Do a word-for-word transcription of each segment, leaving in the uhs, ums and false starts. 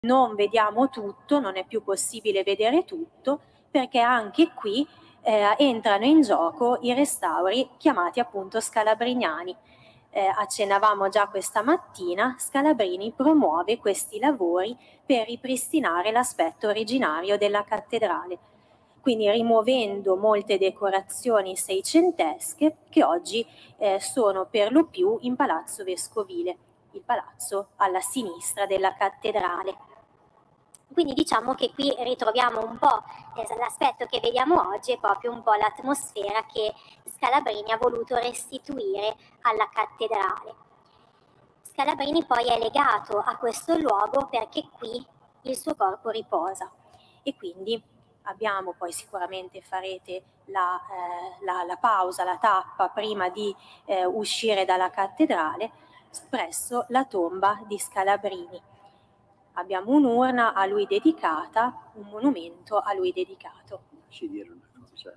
non vediamo tutto, non è più possibile vedere tutto, perché anche qui eh, entrano in gioco i restauri chiamati appunto scalabriniani. Eh, accennavamo già questa mattina, Scalabrini promuove questi lavori per ripristinare l'aspetto originario della cattedrale, quindi rimuovendo molte decorazioni seicentesche che oggi eh, sono per lo più in Palazzo Vescovile, il palazzo alla sinistra della cattedrale. Quindi diciamo che qui ritroviamo un po' eh, l'aspetto che vediamo oggi, è proprio un po' l'atmosfera che Scalabrini ha voluto restituire alla cattedrale. Scalabrini poi è legato a questo luogo perché qui il suo corpo riposa e quindi abbiamo, poi sicuramente farete la, eh, la, la pausa, la tappa prima di eh, uscire dalla cattedrale, presso la tomba di Scalabrini. Abbiamo un'urna a lui dedicata, un monumento a lui dedicato. Posso dire una cosa?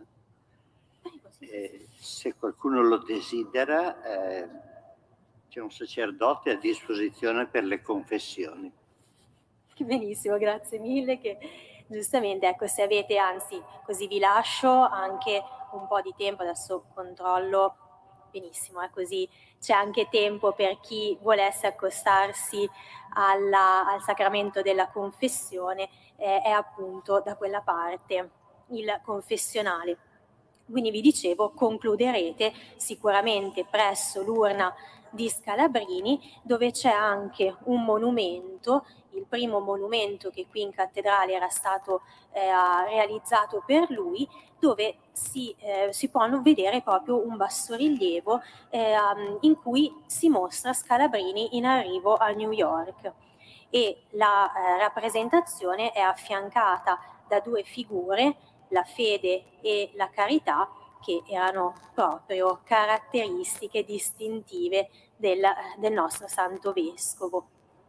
Eh, se qualcuno lo desidera, eh, c'è un sacerdote a disposizione per le confessioni. Benissimo, grazie mille. Che giustamente, ecco, se avete, anzi, così vi lascio anche un po' di tempo, adesso controllo. Benissimo, è così c'è anche tempo per chi volesse accostarsi alla, al sacramento della confessione, eh, è appunto da quella parte il confessionale. Quindi vi dicevo, concluderete sicuramente presso l'urna di Scalabrini, dove c'è anche un monumento, il primo monumento che qui in cattedrale era stato eh, realizzato per lui, dove si, eh, si può vedere proprio un bassorilievo eh, in cui si mostra Scalabrini in arrivo a New York, e la eh, rappresentazione è affiancata da due figure, la fede e la carità, che erano proprio caratteristiche distintive del, del nostro Santo Vescovo.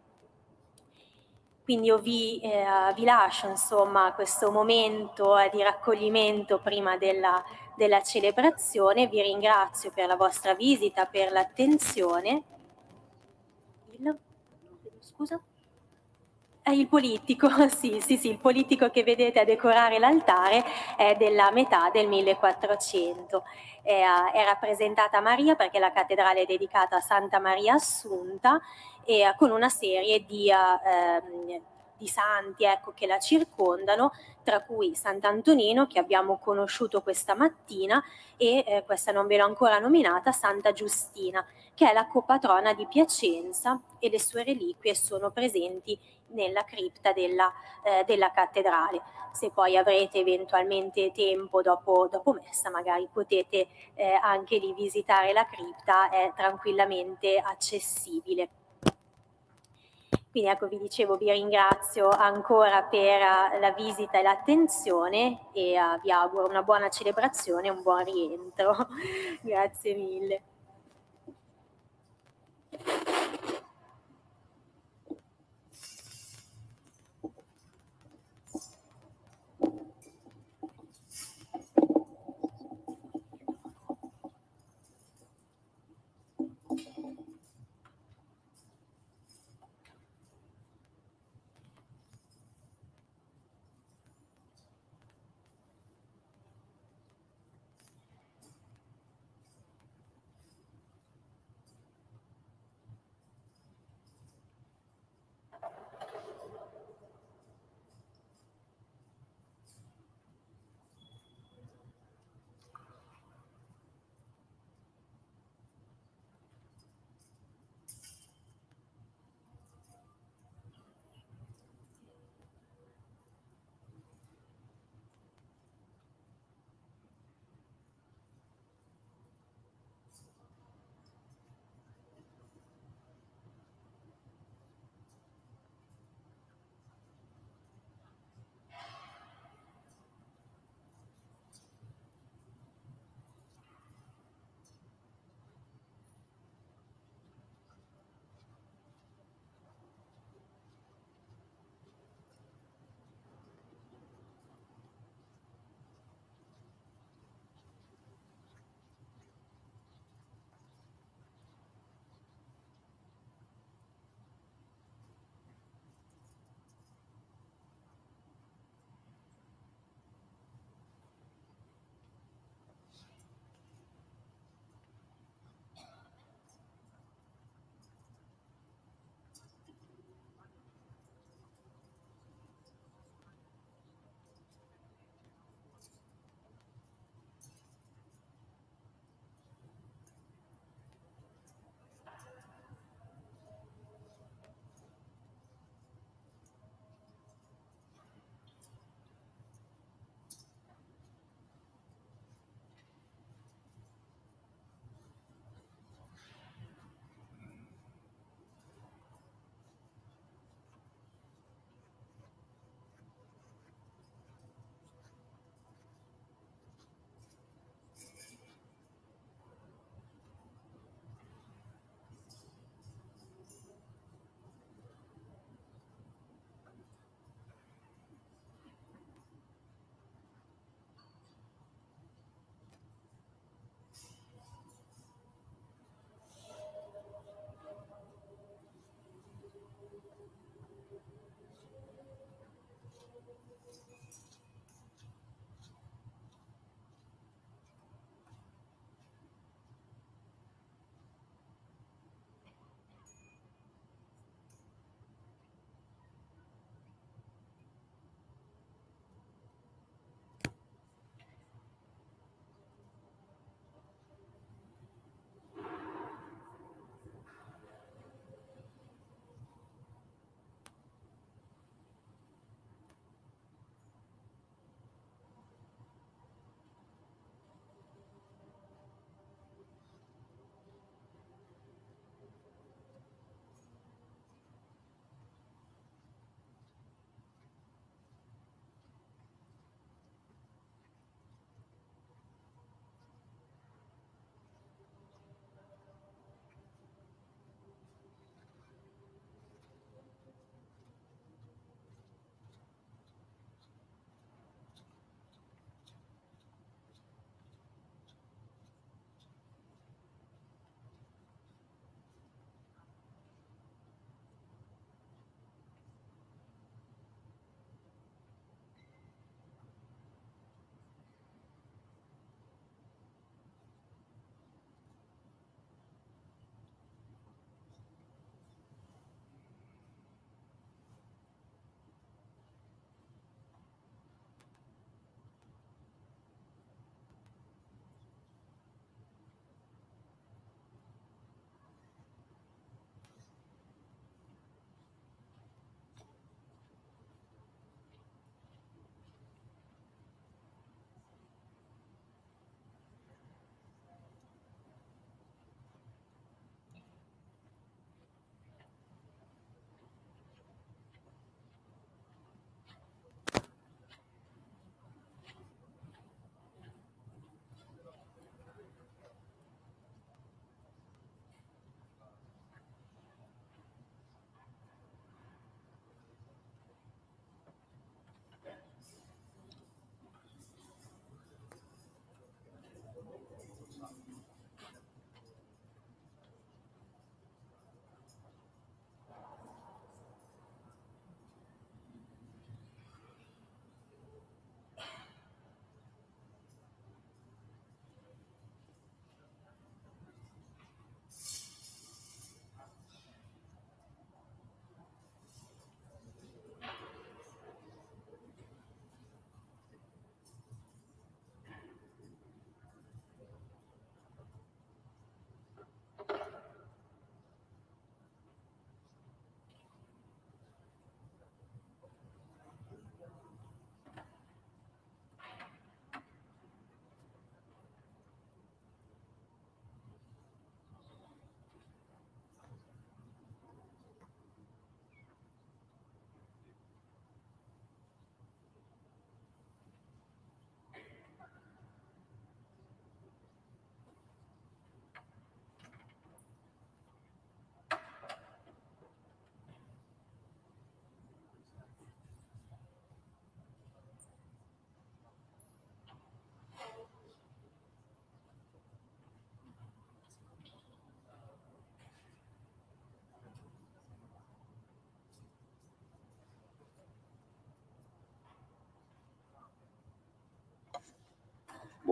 Quindi io vi, eh, vi lascio insomma questo momento eh, di raccoglimento prima della, della celebrazione. Vi ringrazio per la vostra visita, per l'attenzione. Il, scusa? È il politico, sì, sì, sì, il politico che vedete a decorare l'altare è della metà del millequattrocento. È, è rappresentata Maria perché la cattedrale è dedicata a Santa Maria Assunta, e con una serie di, uh, di santi, ecco, che la circondano, tra cui Sant'Antonino, che abbiamo conosciuto questa mattina, e eh, questa non ve l'ho ancora nominata, Santa Giustina, che è la copatrona di Piacenza, e le sue reliquie sono presenti nella cripta della, eh, della cattedrale. Se poi avrete eventualmente tempo dopo, dopo messa, magari potete eh, anche lì visitare la cripta, è tranquillamente accessibile. Quindi ecco, vi dicevo, vi ringrazio ancora per la visita e l'attenzione, e uh, vi auguro una buona celebrazione e un buon rientro. Grazie mille.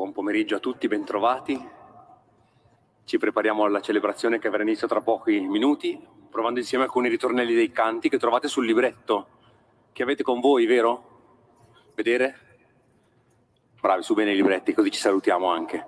Buon pomeriggio a tutti, bentrovati. Ci prepariamo alla celebrazione che avrà inizio tra pochi minuti, provando insieme alcuni ritornelli dei canti che trovate sul libretto che avete con voi, vero? Vedere? Bravi, su bene i libretti, così ci salutiamo anche.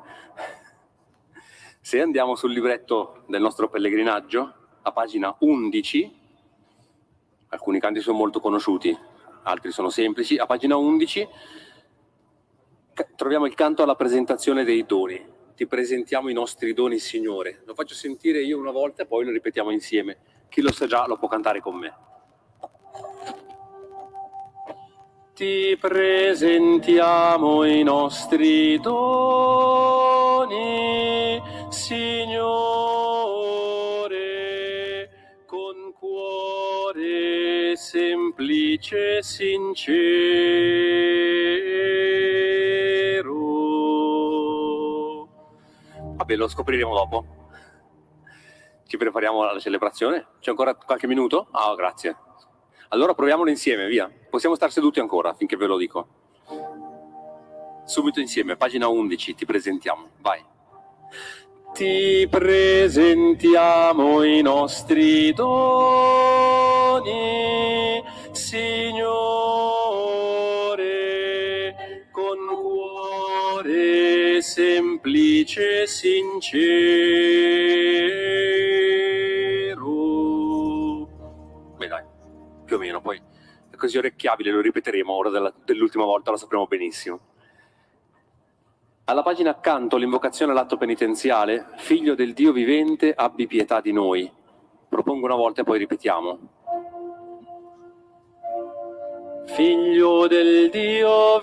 Se andiamo sul libretto del nostro pellegrinaggio, a pagina undici, alcuni canti sono molto conosciuti, altri sono semplici, a pagina undici troviamo il canto alla presentazione dei doni. Ti presentiamo i nostri doni, Signore. Lo faccio sentire io una volta e poi lo ripetiamo insieme. Chi lo sa già lo può cantare con me. Ti presentiamo i nostri doni, Signore, con cuore semplice e sincero. Vabbè, lo scopriremo dopo. Ci prepariamo alla celebrazione. C'è ancora qualche minuto? Ah, grazie. Allora proviamolo insieme, via. Possiamo stare seduti ancora finché ve lo dico. Subito insieme, pagina undici, ti presentiamo. Vai. Ti presentiamo i nostri doni, Signore, con cuore semplice e sincero. Beh dai, più o meno, poi è così orecchiabile, lo ripeteremo ora della, dell'ultima volta, lo sapremo benissimo. Alla pagina accanto l'invocazione all'atto penitenziale, Figlio del Dio vivente, abbi pietà di noi. Propongo una volta e poi ripetiamo. Figlio del Dio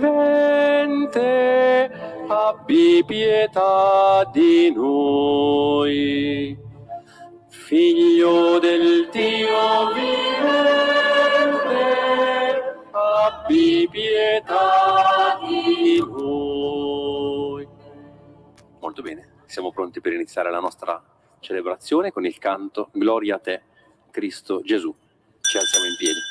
vivente, abbi pietà di noi. Figlio del Dio vivente, abbi pietà di noi. Molto bene, siamo pronti per iniziare la nostra celebrazione con il canto Gloria a te, Cristo Gesù. Ci alziamo in piedi.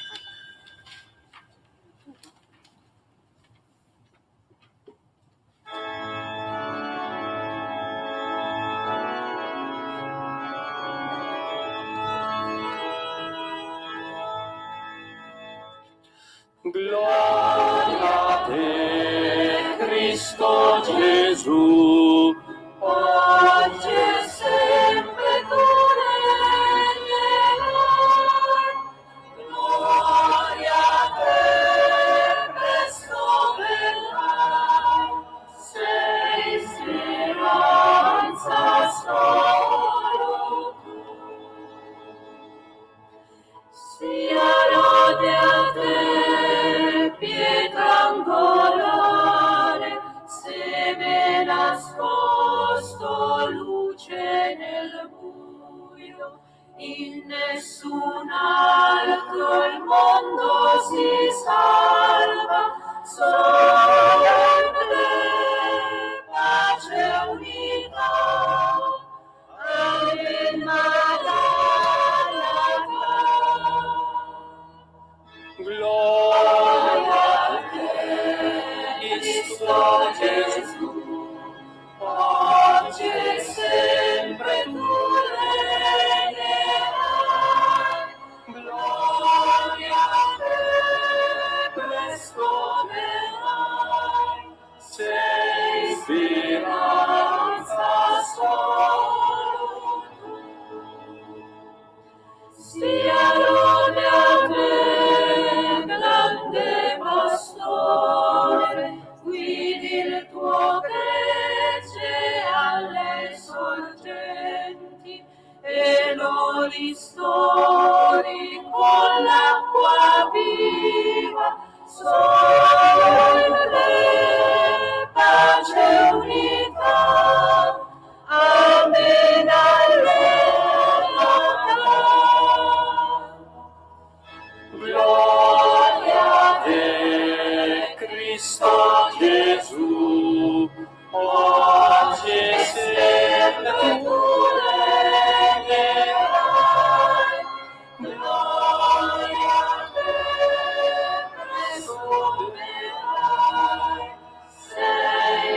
Gloria a te, Cristo Gesù, oggi e sempre tu regnerai. Gloria a te, presto verrai, sei speranza solo tu. Sia lode a te, pietra angolare, seme nascosto, luce nel buio, in nessun altro il mondo si salva, solo in te pace e unità. Amen, Maranatha. Gloria a te, Cristo Gesù, oggi e sempre tu regnerai. Gloria a te, presto verrai, sei speranza solo tu. Sia lode a te, grande pastore, guidi il tuo gregge alle sorgenti e lo ristori con l'acqua viva, solo in te pace e unità. Amen, alleluia. Gloria a te, Cristo Gesù, oggi e sempre tu regnerai. Gloria a te, presto verrai, sei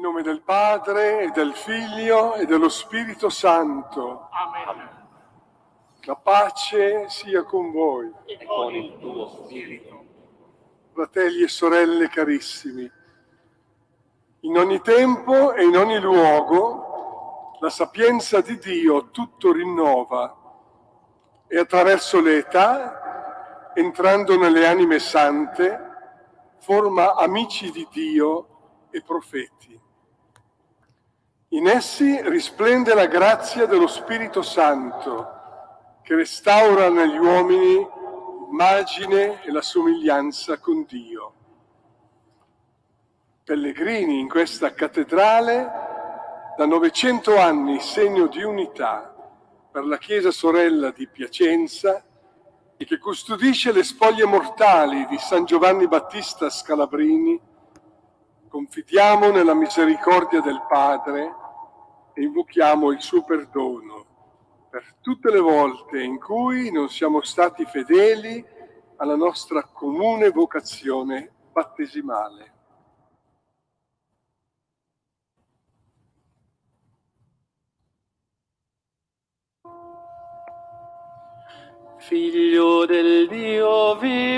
nome del Padre, e del Figlio, e dello Spirito Santo. Amen. La pace sia con voi. E con il tuo spirito. Fratelli e sorelle carissimi, in ogni tempo e in ogni luogo la sapienza di Dio tutto rinnova e attraverso le età, entrando nelle anime sante, forma amici di Dio e profeti. In essi risplende la grazia dello Spirito Santo, che restaura negli uomini l'immagine e la somiglianza con Dio. Pellegrini in questa cattedrale, da novecento anni segno di unità per la Chiesa sorella di Piacenza e che custodisce le spoglie mortali di San Giovanni Battista Scalabrini, confidiamo nella misericordia del Padre e invochiamo il suo perdono per tutte le volte in cui non siamo stati fedeli alla nostra comune vocazione battesimale. Figlio del Dio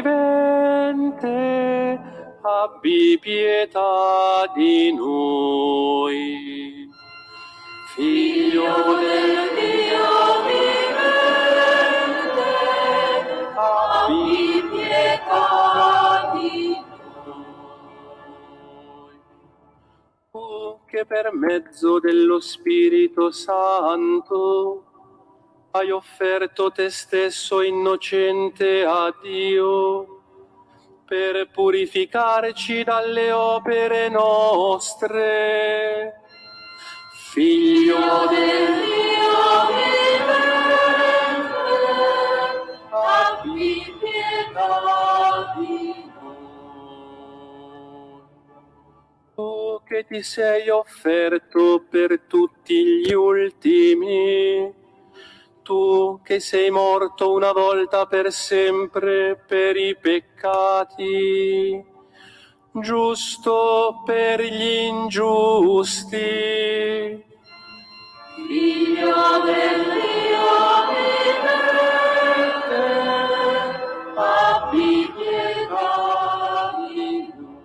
vivente, abbi pietà di noi. Figlio del Dio vivente, abbi pietà di noi. Tu che per mezzo dello Spirito Santo hai offerto te stesso innocente a Dio per purificarci dalle opere nostre. Figlio del Dio vivente, abbi pietà di noi. Tu che ti sei offerto per tutti gli ultimi, tu che sei morto una volta per sempre per i peccati, giusto per gli ingiusti. Figlio del Dio vivente, abbi pietà di noi.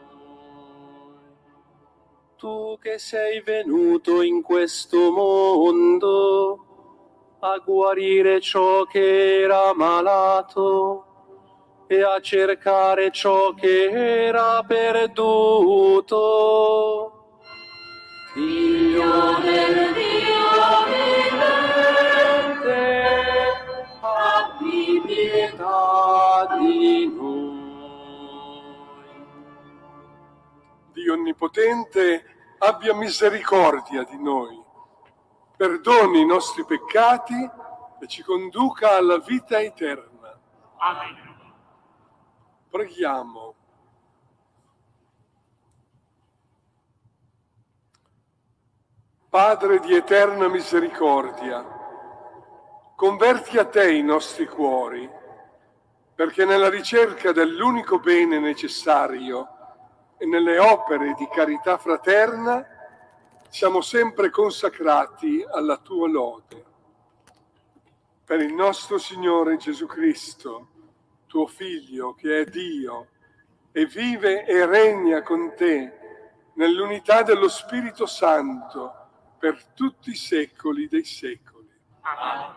Tu che sei venuto in questo mondo a guarire ciò che era malato e a cercare ciò che era perduto. Figlio del Dio vivente, abbi pietà di noi. Dio Onnipotente abbia misericordia di noi, perdoni i nostri peccati e ci conduca alla vita eterna. Amen. Preghiamo. Padre di eterna misericordia, converti a te i nostri cuori, perché nella ricerca dell'unico bene necessario e nelle opere di carità fraterna siamo sempre consacrati alla tua lode. Per il nostro Signore Gesù Cristo, tuo Figlio, che è Dio, e vive e regna con te nell'unità dello Spirito Santo per tutti i secoli dei secoli. Amen.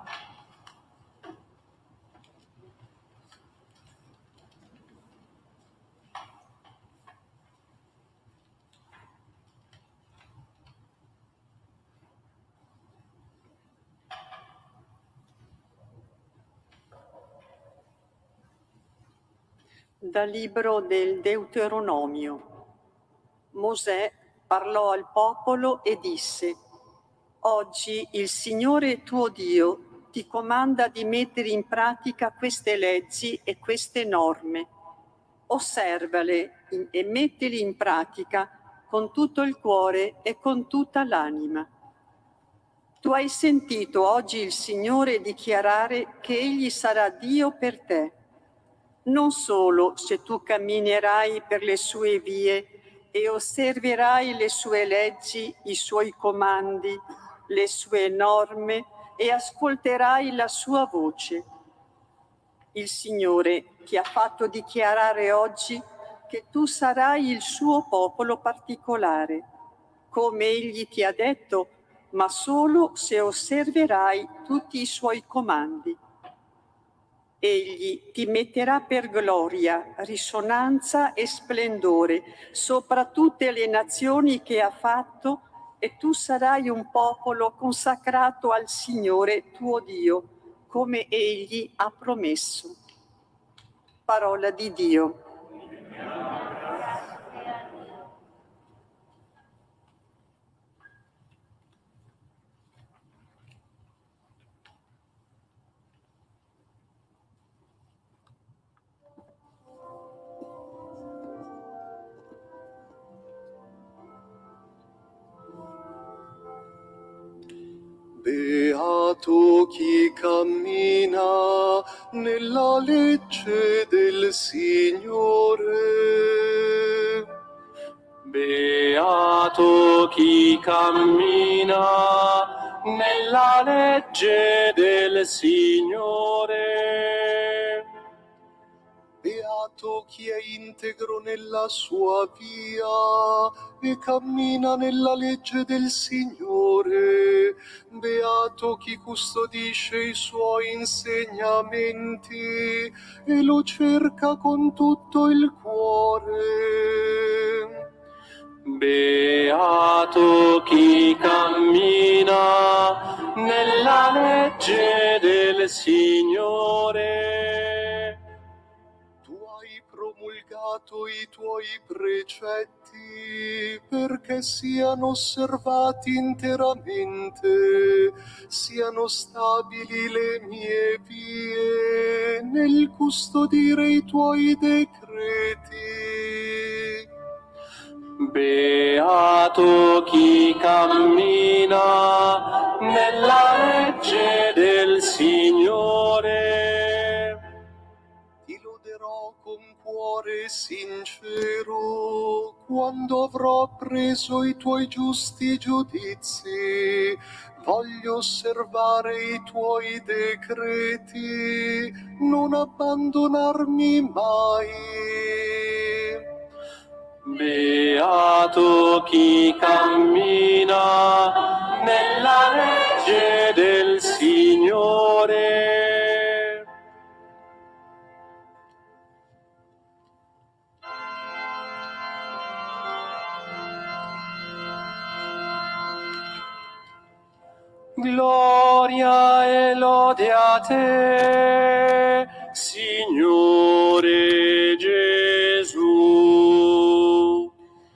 Dal libro del Deuteronomio. Mosè parlò al popolo e disse: Oggi il Signore tuo Dio ti comanda di mettere in pratica queste leggi e queste norme. Osservale e mettili in pratica con tutto il cuore e con tutta l'anima. Tu hai sentito oggi il Signore dichiarare che Egli sarà Dio per te, non solo se tu camminerai per le sue vie e osserverai le sue leggi, i suoi comandi, le sue norme e ascolterai la sua voce. Il Signore ti ha fatto dichiarare oggi che tu sarai il suo popolo particolare, come Egli ti ha detto, ma solo se osserverai tutti i suoi comandi. Egli ti metterà per gloria, risonanza e splendore sopra tutte le nazioni che ha fatto, e tu sarai un popolo consacrato al Signore tuo Dio, come Egli ha promesso. Parola di Dio. Beato chi cammina nella legge del Signore. Beato chi cammina nella legge del Signore. Beato chi è integro nella sua via e cammina nella legge del Signore. Beato chi custodisce i suoi insegnamenti e lo cerca con tutto il cuore. Beato chi cammina nella legge del Signore. Promulgato i tuoi precetti perché siano osservati interamente, siano stabili le mie vie nel custodire i tuoi decreti. Beato chi cammina nella legge del Signore. Con cuore sincero, quando avrò preso i tuoi giusti giudizi, voglio osservare i tuoi decreti, non abbandonarmi mai. Beato chi cammina nella legge del Signore. Gloria e lode a te, Signore Gesù.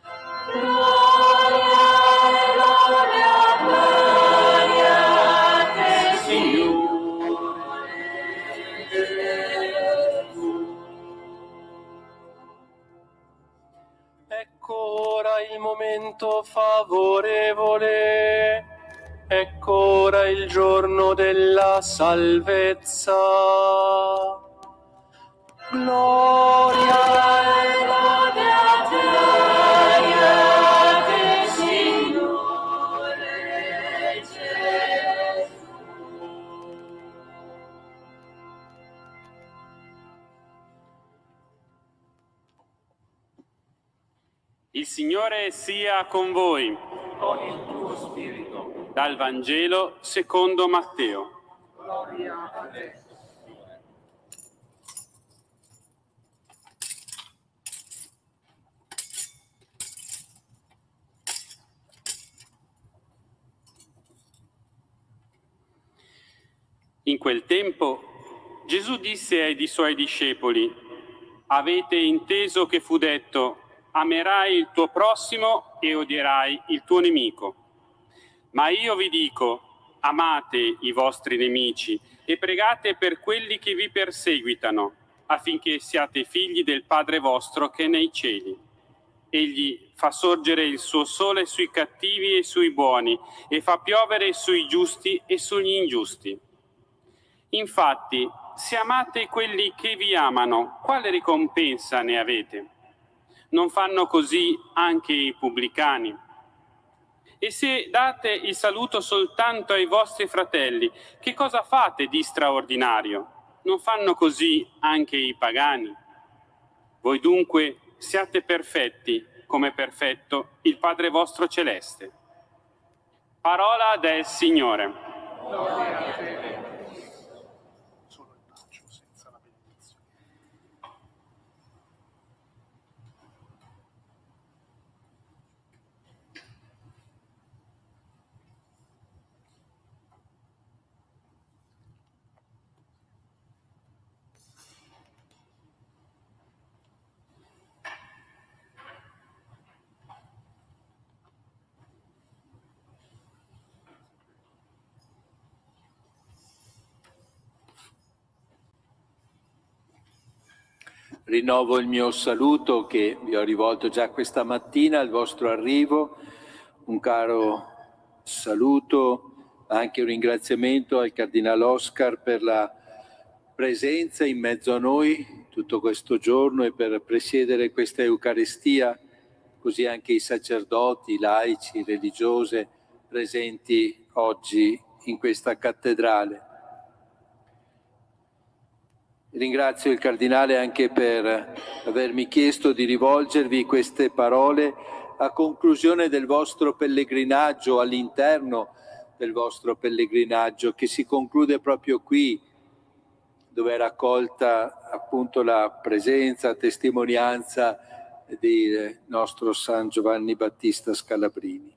Gloria e lode a te, Signore Gesù. Ecco ora il momento favorevole. Ecco ora il giorno della salvezza. Gloria e lode a te, Signore Gesù. Il Signore sia con voi. Con il tuo spirito. Dal Vangelo secondo Matteo. Gloria a te. In quel tempo Gesù disse ai suoi discepoli: avete inteso che fu detto: amerai il tuo prossimo e odierai il tuo nemico. Ma io vi dico, amate i vostri nemici e pregate per quelli che vi perseguitano, affinché siate figli del Padre vostro che è nei cieli. Egli fa sorgere il suo sole sui cattivi e sui buoni, e fa piovere sui giusti e sugli ingiusti. Infatti, se amate quelli che vi amano, quale ricompensa ne avete? Non fanno così anche i pubblicani? E se date il saluto soltanto ai vostri fratelli, che cosa fate di straordinario? Non fanno così anche i pagani? Voi dunque siate perfetti, come è perfetto il Padre vostro celeste. Parola del Signore. Gloria a te. Rinnovo il mio saluto che vi ho rivolto già questa mattina al vostro arrivo, un caro saluto, anche un ringraziamento al Cardinale Oscar per la presenza in mezzo a noi tutto questo giorno e per presiedere questa Eucaristia, così anche i sacerdoti, i laici, religiose presenti oggi in questa cattedrale. Ringrazio il Cardinale anche per avermi chiesto di rivolgervi queste parole a conclusione del vostro pellegrinaggio, all'interno del vostro pellegrinaggio, che si conclude proprio qui, dove è raccolta appunto la presenza, la testimonianza di nostro San Giovanni Battista Scalabrini.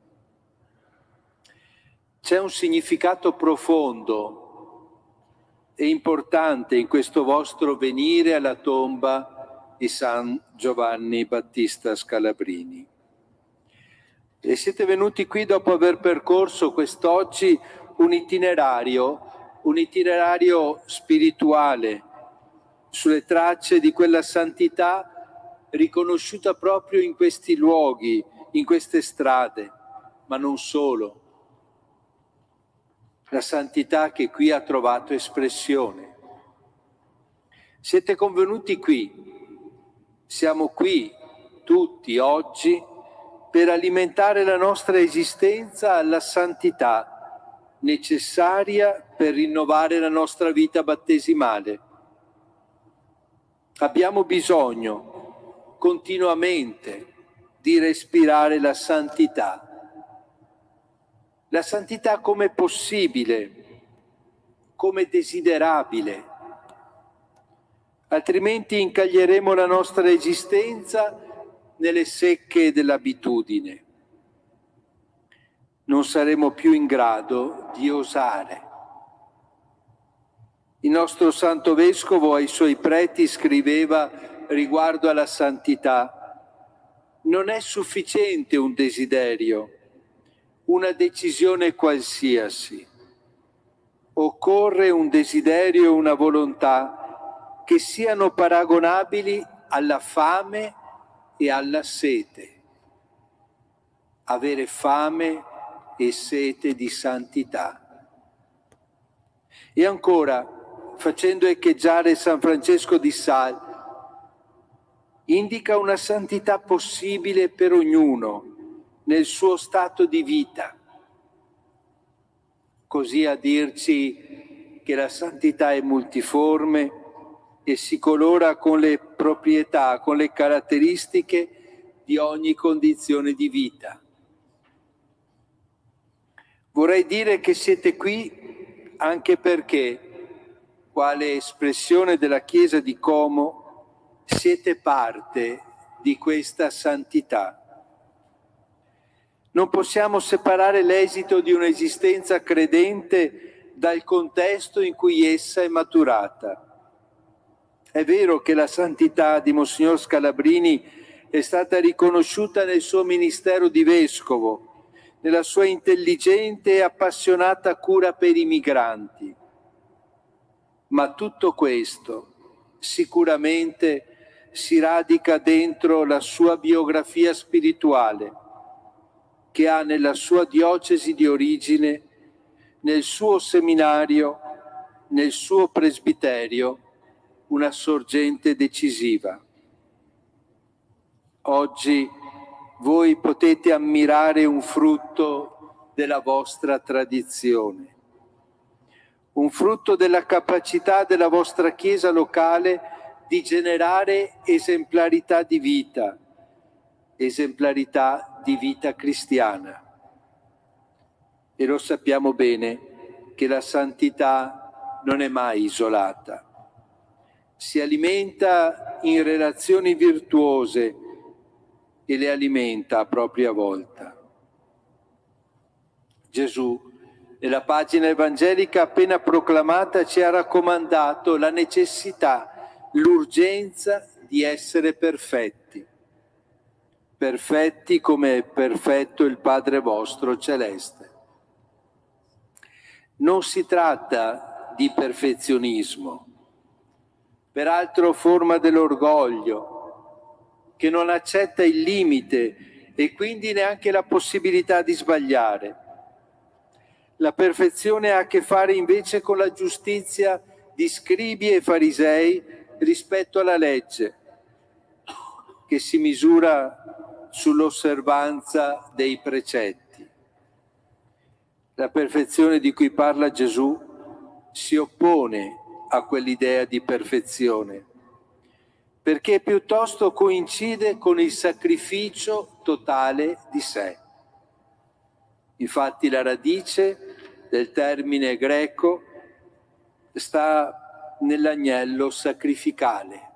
C'è un significato profondo e importante in questo vostro venire alla tomba di San Giovanni Battista Scalabrini. E siete venuti qui dopo aver percorso quest'oggi un itinerario, un itinerario spirituale sulle tracce di quella santità riconosciuta proprio in questi luoghi, in queste strade, ma non solo. La santità che qui ha trovato espressione. Siete convenuti qui, siamo qui tutti oggi per alimentare la nostra esistenza alla santità necessaria per rinnovare la nostra vita battesimale. Abbiamo bisogno continuamente di respirare la santità. La santità come possibile, come desiderabile, altrimenti incaglieremo la nostra esistenza nelle secche dell'abitudine. Non saremo più in grado di osare. Il nostro Santo Vescovo ai suoi preti scriveva riguardo alla santità: non è sufficiente un desiderio, una decisione qualsiasi. Occorre un desiderio e una volontà che siano paragonabili alla fame e alla sete. Avere fame e sete di santità. E ancora, facendo echeggiare San Francesco di Sales, indica una santità possibile per ognuno nel suo stato di vita, così a dirci che la santità è multiforme e si colora con le proprietà, con le caratteristiche di ogni condizione di vita. Vorrei dire che siete qui anche perché, quale espressione della Chiesa di Como, siete parte di questa santità. Non possiamo separare l'esito di un'esistenza credente dal contesto in cui essa è maturata. È vero che la santità di Monsignor Scalabrini è stata riconosciuta nel suo ministero di vescovo, nella sua intelligente e appassionata cura per i migranti. Ma tutto questo sicuramente si radica dentro la sua biografia spirituale, che ha nella sua diocesi di origine, nel suo seminario, nel suo presbiterio, una sorgente decisiva. Oggi voi potete ammirare un frutto della vostra tradizione, un frutto della capacità della vostra Chiesa locale di generare esemplarità di vita, esemplarità di vita cristiana. E lo sappiamo bene che la santità non è mai isolata. Si alimenta in relazioni virtuose e le alimenta a propria volta. Gesù, nella pagina evangelica appena proclamata, ci ha raccomandato la necessità, l'urgenza di essere perfetti. Perfetti come è perfetto il Padre vostro celeste. Non si tratta di perfezionismo, peraltro forma dell'orgoglio, che non accetta il limite e quindi neanche la possibilità di sbagliare. La perfezione ha a che fare invece con la giustizia di scribi e farisei rispetto alla legge, che si misura sull'osservanza dei precetti. La perfezione di cui parla Gesù si oppone a quell'idea di perfezione, perché piuttosto coincide con il sacrificio totale di sé. Infatti la radice del termine greco sta nell'agnello sacrificale.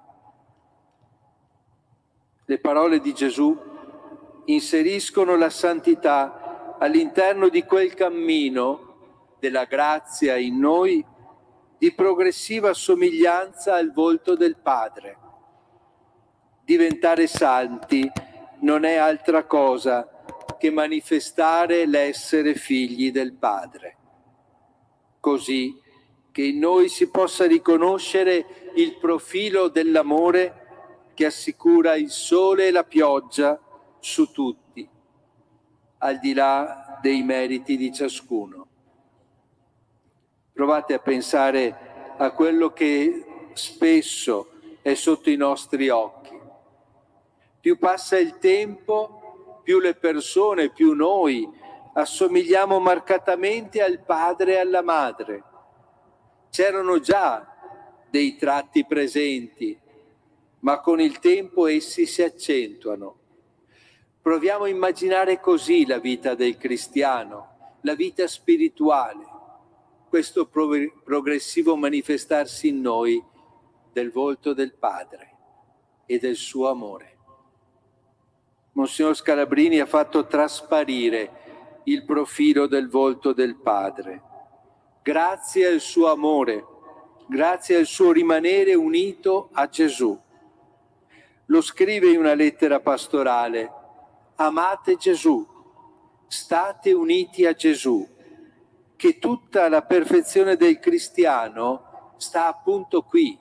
Le parole di Gesù inseriscono la santità all'interno di quel cammino della grazia in noi di progressiva somiglianza al volto del Padre. Diventare santi non è altra cosa che manifestare l'essere figli del Padre, così che in noi si possa riconoscere il profilo dell'amore che assicura il sole e la pioggia su tutti, al di là dei meriti di ciascuno. Provate a pensare a quello che spesso è sotto i nostri occhi. Più passa il tempo, più le persone, più noi assomigliamo marcatamente al padre e alla madre. C'erano già dei tratti presenti, ma con il tempo essi si accentuano. Proviamo a immaginare così la vita del cristiano, la vita spirituale, questo progressivo manifestarsi in noi del volto del Padre e del suo amore. Monsignor Scalabrini ha fatto trasparire il profilo del volto del Padre, grazie al suo amore, grazie al suo rimanere unito a Gesù. Lo scrive in una lettera pastorale: amate Gesù, state uniti a Gesù, che tutta la perfezione del cristiano sta appunto qui,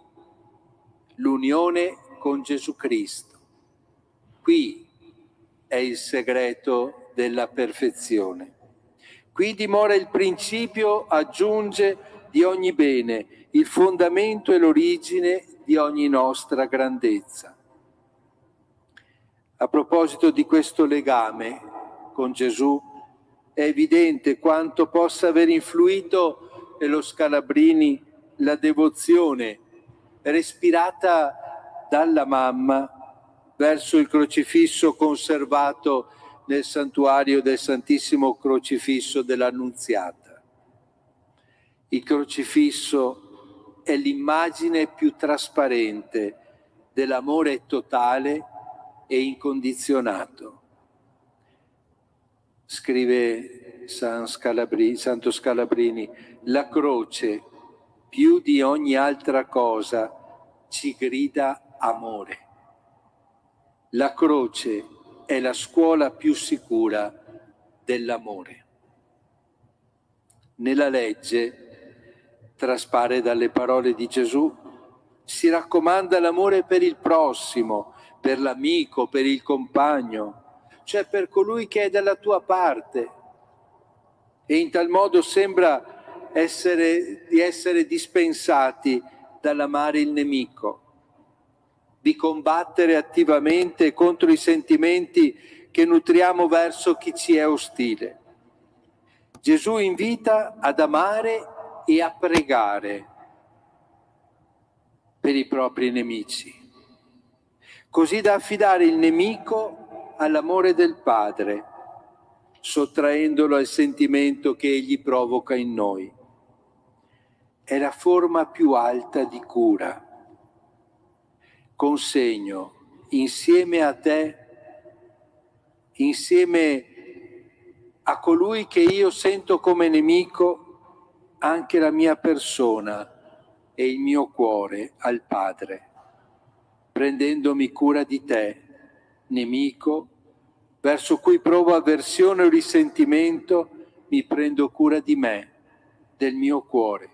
l'unione con Gesù Cristo. Qui è il segreto della perfezione. Qui dimora il principio, aggiunge, di ogni bene, il fondamento e l'origine di ogni nostra grandezza. A proposito di questo legame con Gesù, è evidente quanto possa aver influito nello Scalabrini la devozione respirata dalla mamma verso il crocifisso conservato nel santuario del Santissimo Crocifisso dell'Annunziata. Il crocifisso è l'immagine più trasparente dell'amore totale e incondizionato. Scrive San Scalabrini, Santo Scalabrini, la croce più di ogni altra cosa ci grida amore. La croce è la scuola più sicura dell'amore. Nella legge, traspare dalle parole di Gesù, si raccomanda l'amore per il prossimo, per l'amico, per il compagno, cioè per colui che è dalla tua parte. E in tal modo sembra essere, di essere dispensati dall'amare il nemico. di combattere attivamente contro i sentimenti che nutriamo verso chi ci è ostile. Gesù invita ad amare e a pregare per i propri nemici, così da affidare il nemico all'amore del Padre, sottraendolo al sentimento che egli provoca in noi. È la forma più alta di cura. Consegno insieme a te, insieme a colui che io sento come nemico, anche la mia persona e il mio cuore al Padre, prendendomi cura di te, nemico, verso cui provo avversione o risentimento, mi prendo cura di me, del mio cuore.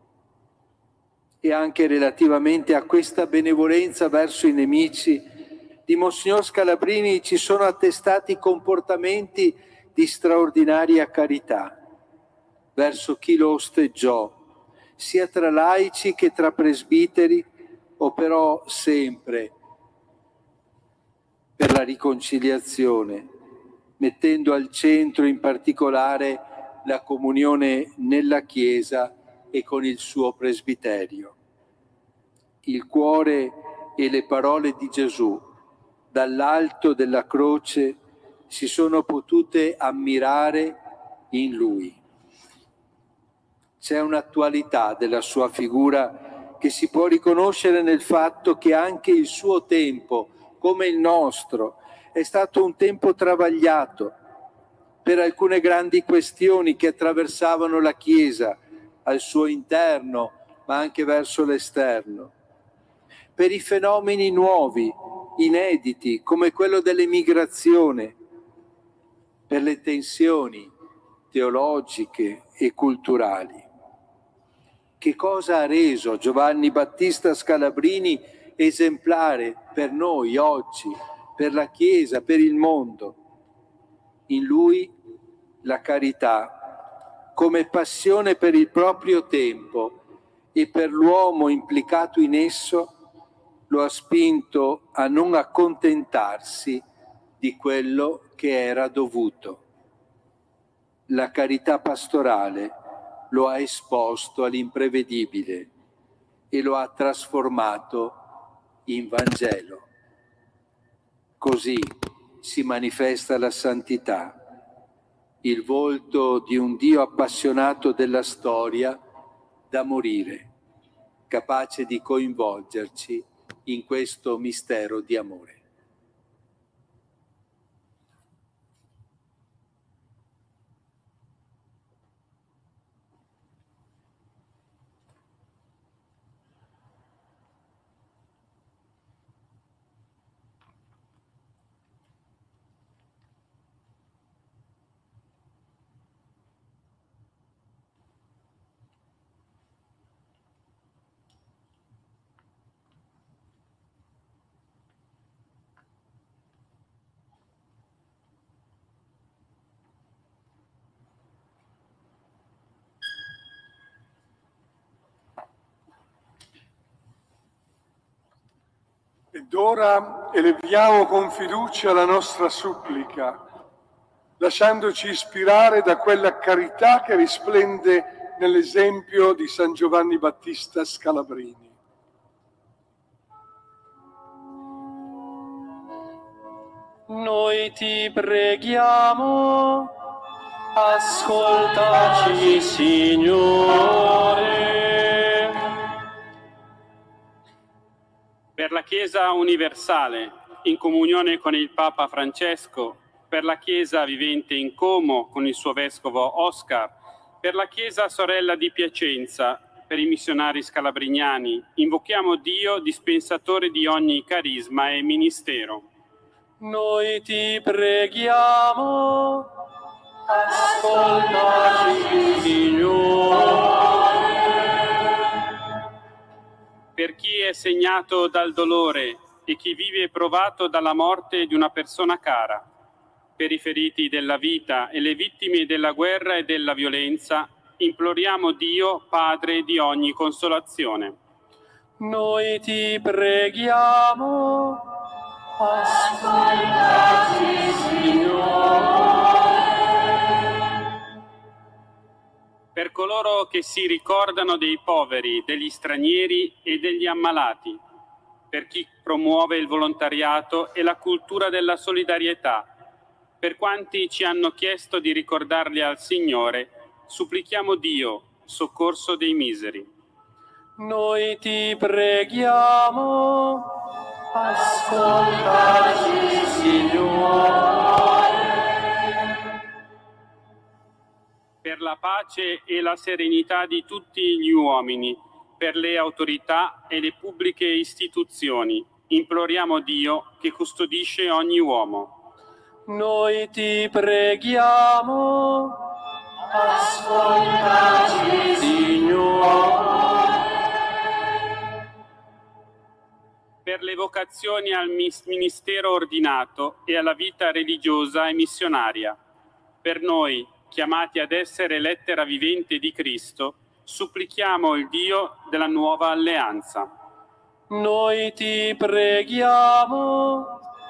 E anche relativamente a questa benevolenza verso i nemici, di Monsignor Scalabrini ci sono attestati comportamenti di straordinaria carità verso chi lo osteggiò, sia tra laici che tra presbiteri, o però sempre per la riconciliazione, mettendo al centro in particolare la comunione nella Chiesa e con il suo presbiterio. Il cuore e le parole di Gesù dall'alto della croce si sono potute ammirare in Lui. C'è un'attualità della sua figura che si può riconoscere nel fatto che anche il suo tempo, come il nostro, è stato un tempo travagliato per alcune grandi questioni che attraversavano la Chiesa al suo interno, ma anche verso l'esterno, per i fenomeni nuovi, inediti, come quello dell'emigrazione, per le tensioni teologiche e culturali. Che cosa ha reso Giovanni Battista Scalabrini esemplare per noi oggi, per la Chiesa, per il mondo? In lui la carità, come passione per il proprio tempo e per l'uomo implicato in esso, lo ha spinto a non accontentarsi di quello che era dovuto. La carità pastorale lo ha esposto all'imprevedibile e lo ha trasformato in Vangelo. Così si manifesta la santità, il volto di un Dio appassionato della storia da morire, capace di coinvolgerci in questo mistero di amore. Ed ora eleviamo con fiducia la nostra supplica, lasciandoci ispirare da quella carità che risplende nell'esempio di San Giovanni Battista Scalabrini. Noi ti preghiamo, ascoltaci, Signore. Per la Chiesa universale, in comunione con il Papa Francesco, per la Chiesa vivente in Como con il suo Vescovo Oscar, per la Chiesa sorella di Piacenza, per i missionari scalabrignani, invochiamo Dio, dispensatore di ogni carisma e ministero. Noi ti preghiamo, ascoltaci, Signore. Per chi è segnato dal dolore e chi vive provato dalla morte di una persona cara, per i feriti della vita e le vittime della guerra e della violenza, imploriamo Dio, Padre di ogni consolazione. Noi ti preghiamo, ascoltaci, Signore. Per coloro che si ricordano dei poveri, degli stranieri e degli ammalati, per chi promuove il volontariato e la cultura della solidarietà, per quanti ci hanno chiesto di ricordarli al Signore, supplichiamo Dio, soccorso dei miseri. Noi ti preghiamo, ascoltaci, Signore. Per la pace e la serenità di tutti gli uomini, per le autorità e le pubbliche istituzioni, imploriamo Dio che custodisce ogni uomo. Noi ti preghiamo, ascoltaci, Signore. Per le vocazioni al ministero ordinato e alla vita religiosa e missionaria, per noi, chiamati ad essere lettera vivente di Cristo, supplichiamo il Dio della nuova alleanza. Noi ti preghiamo,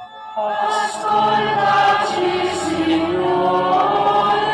ascoltaci, Signore.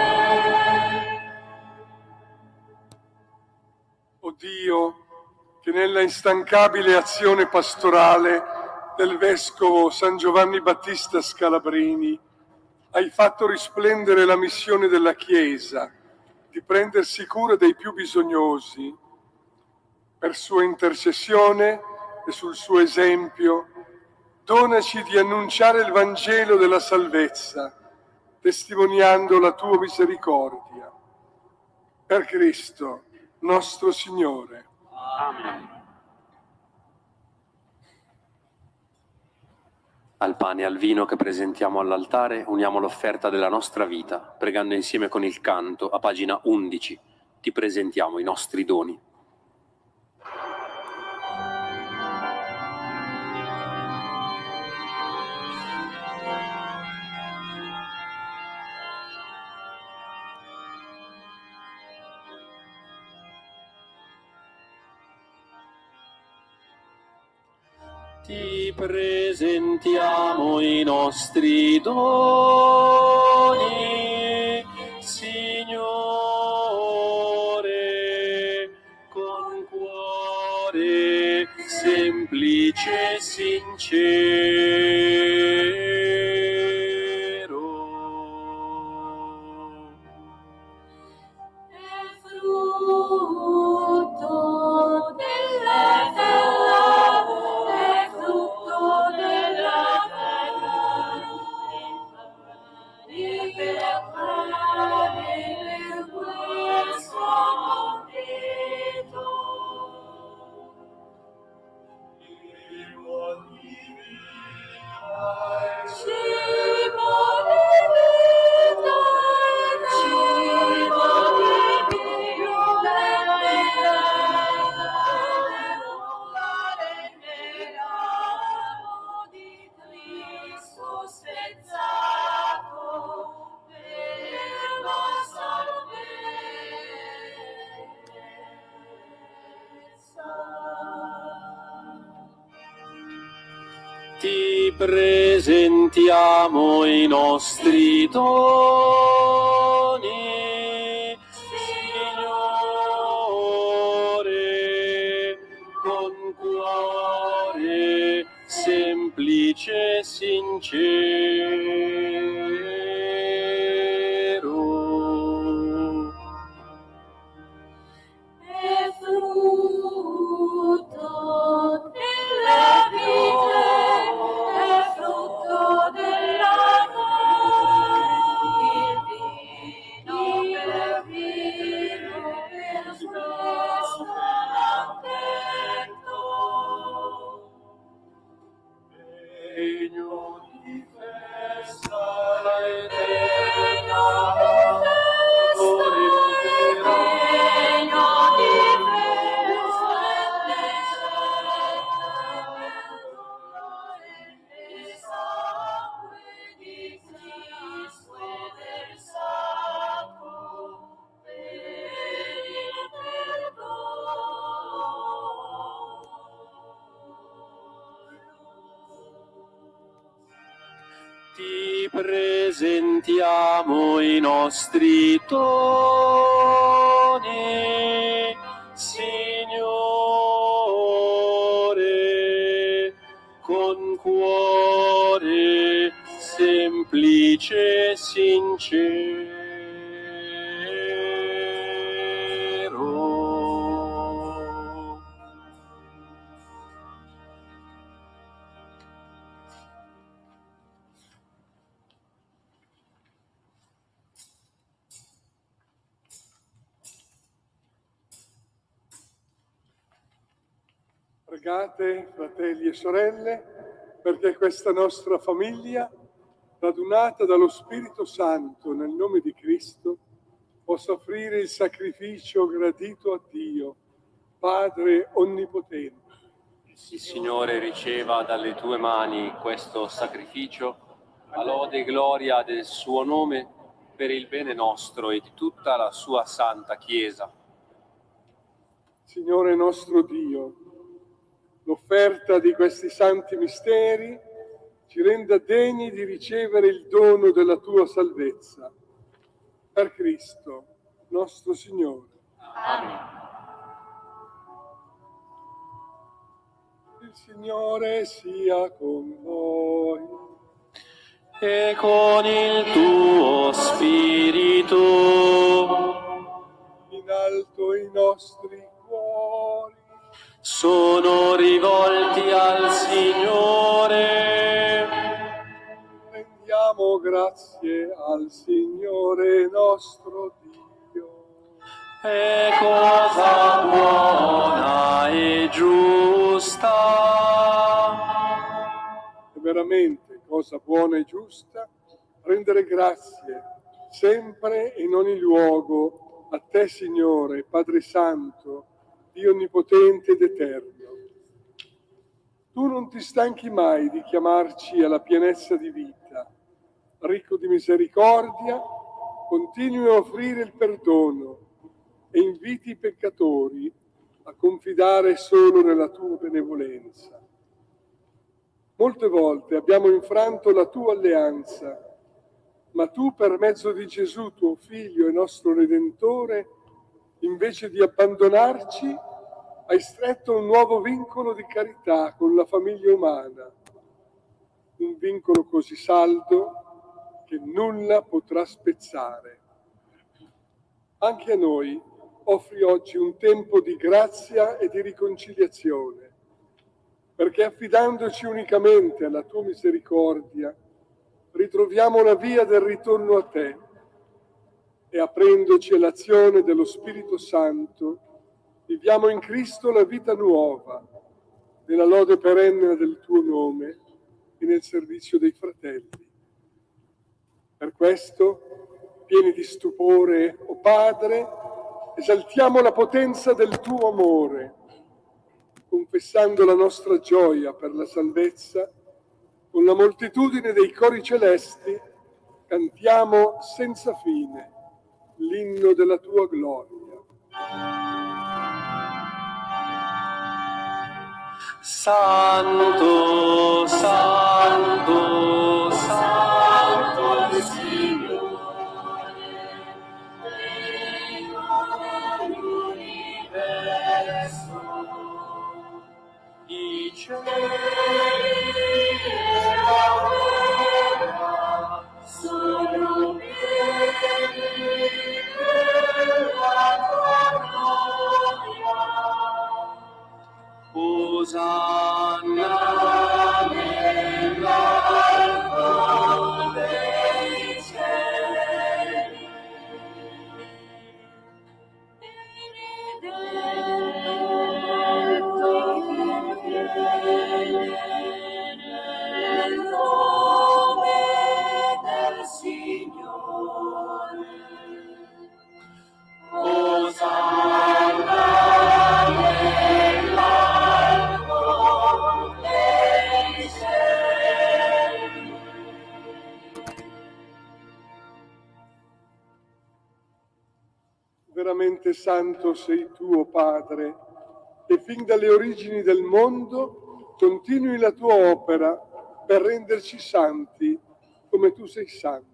O Dio, che nella instancabile azione pastorale del Vescovo San Giovanni Battista Scalabrini hai fatto risplendere la missione della Chiesa di prendersi cura dei più bisognosi. Per sua intercessione e sul suo esempio, donaci di annunciare il Vangelo della salvezza, testimoniando la tua misericordia. Per Cristo, nostro Signore. Amen. Al pane e al vino che presentiamo all'altare uniamo l'offerta della nostra vita, pregando insieme con il canto a pagina undici. Ti presentiamo i nostri doni. Ti presentiamo i nostri doni, Signore, con cuore semplice e sincero. È frutto della terra, è frutto della terra, e per fare questo completo. Cibo di vita, cibo di vita, renderamo di Cristo spezzato per nostra salvezza. Ti presentiamo i nostri doni, Signore, con cuore semplice e sincero. È frutto della vita, è frutto della il vino per vino per questo attento. Regno di festa. presentiamo i nostri doni, Signore, con cuore semplice e sincero. Pregate, fratelli e sorelle, perché questa nostra famiglia, radunata dallo Spirito Santo nel nome di Cristo, possa offrire il sacrificio gradito a Dio, Padre Onnipotente. Il Signore riceva dalle tue mani questo sacrificio, a lode e gloria del suo nome, per il bene nostro e di tutta la sua santa Chiesa. Signore nostro Dio, l'offerta di questi santi misteri ci renda degni di ricevere il dono della tua salvezza. Per Cristo, nostro Signore. Amen. Il Signore sia con voi. E con il tuo spirito. In alto i nostri cuori sono rivolti al Signore. Rendiamo grazie al Signore nostro Dio. È cosa buona e giusta. È veramente cosa buona e giusta rendere grazie sempre e in ogni luogo a te, Signore, Padre Santo, Dio onnipotente ed eterno. Tu non ti stanchi mai di chiamarci alla pienezza di vita. Ricco di misericordia, continui a offrire il perdono e inviti i peccatori a confidare solo nella tua benevolenza. Molte volte abbiamo infranto la tua alleanza, ma tu, per mezzo di Gesù, tuo Figlio e nostro Redentore, invece di abbandonarci, hai stretto un nuovo vincolo di carità con la famiglia umana, un vincolo così saldo che nulla potrà spezzare. Anche a noi offri oggi un tempo di grazia e di riconciliazione, perché affidandoci unicamente alla tua misericordia, ritroviamo la via del ritorno a te e aprendoci all'azione dello Spirito Santo, viviamo in Cristo la vita nuova, nella lode perenne del tuo nome e nel servizio dei fratelli. Per questo, pieni di stupore, o Padre, esaltiamo la potenza del tuo amore, confessando la nostra gioia per la salvezza, con la moltitudine dei cori celesti cantiamo senza fine l'inno della tua gloria. Santo, santo, santo il Signore, Dio dell'universo, i cieli e la terra sono pieni della tua gloria. Osanna nell'alto dei cieli. Benedetto che viene nel nome del Signore. Osanna nell'alto dei cieli. Veramente santo sei tu, o Padre, che fin dalle origini del mondo continui la tua opera per renderci santi come tu sei santo.